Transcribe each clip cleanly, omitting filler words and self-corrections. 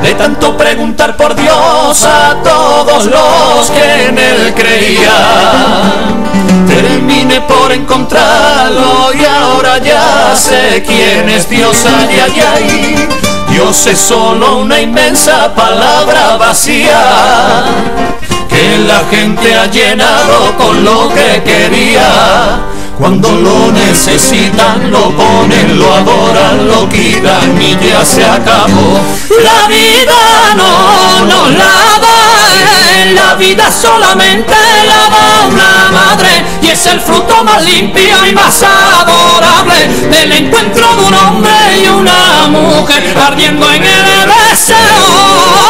de tanto preguntar por Dios a todos los que en Él creían. Terminé por encontrarlo y ahora ya sé quién es Dios. Ay, ay, ay. Dios es solo una inmensa palabra vacía que la gente ha llenado con lo que quería. Cuando lo necesitan, lo ponen, lo adoran, lo quitan y ya se acabó. La vida no nos la da, la vida solamente la da una madre, y es el fruto más limpio y más adorable del encuentro de un hombre y una mujer ardiendo en el deseo.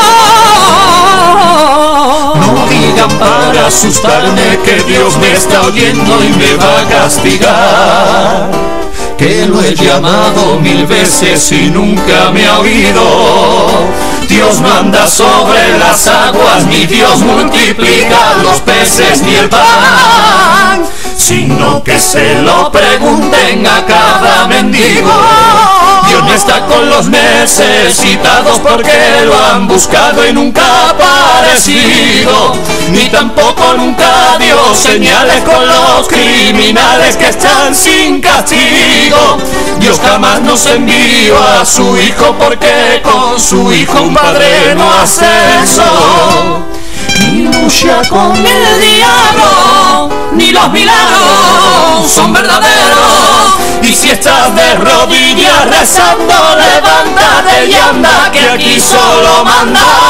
No digan para asustarme que Dios me está oyendo y me va a castigar, que lo he llamado 1000 veces y nunca me ha oído. Dios no anda sobre las aguas, ni Dios multiplica los peces ni el pan, sino que se lo pregunten a cada mendigo. Dios no está con los necesitados porque lo han buscado y nunca ha aparecido, ni tampoco nunca dio señales con los criminales que están sin castigo. Dios jamás nos envió a su Hijo porque con su Hijo un padre no hace eso. Ni lucha con el diablo, ni los milagros son verdaderos. Y si estás de rodillas rezando, levántate y anda, que aquí solo manda